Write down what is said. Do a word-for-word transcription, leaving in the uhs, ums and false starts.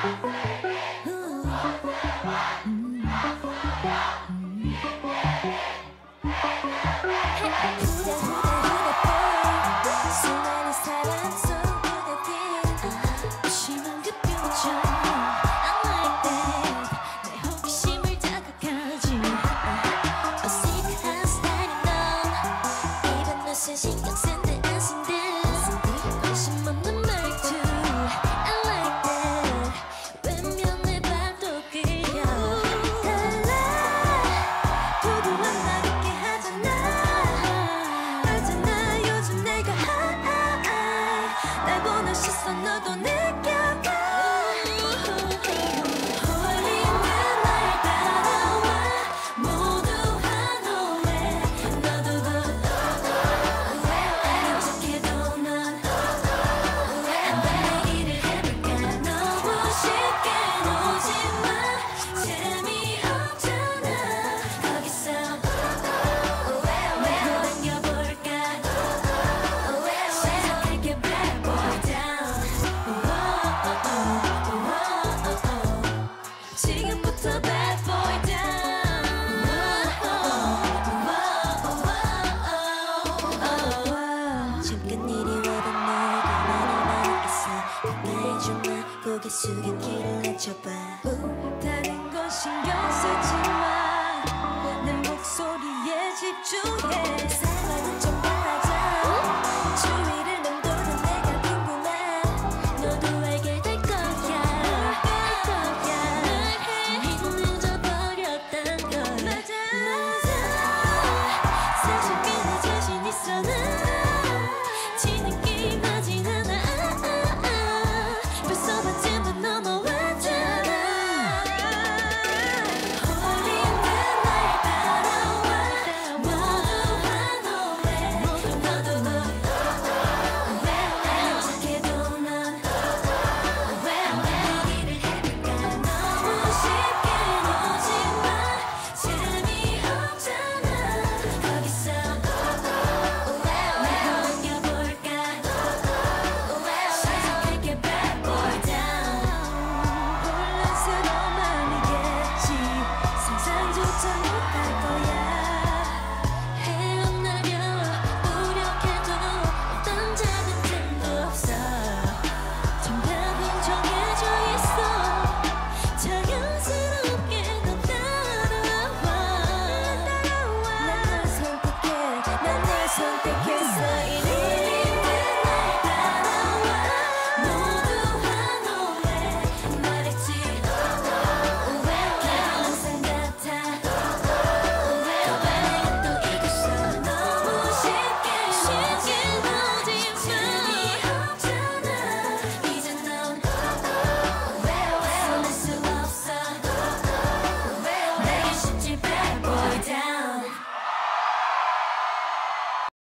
수많은 사람 속에 느낀 무심한 그 표정 I like that 내 호기심을 자극하지 어색한 스타일인 넌 입은 옷은 신경 쓴 듯 안 쓴 듯 관심 없는 말투 I like that 외면의 발도 끌려 달라 부부만 나 있게 하잖아 알잖아 요즘 내가 날 보는 시선 너도 느껴봐 홀리는 날 따라와 모두 환호해 너도 곧 어떻게도 넌 한번 내기를 해볼까 너무 쉽게 놓지마 재미없잖아 거기서 밀고 당겨볼까 시작할게 bad boy down 지금부터 bad boy down 잠깐 이리 와봐 너에게 말할 말 있어 가까이 좀와 고개 숙여 귀를 낮춰봐 다른 건 신경 쓰지 마내 목소리에 집중해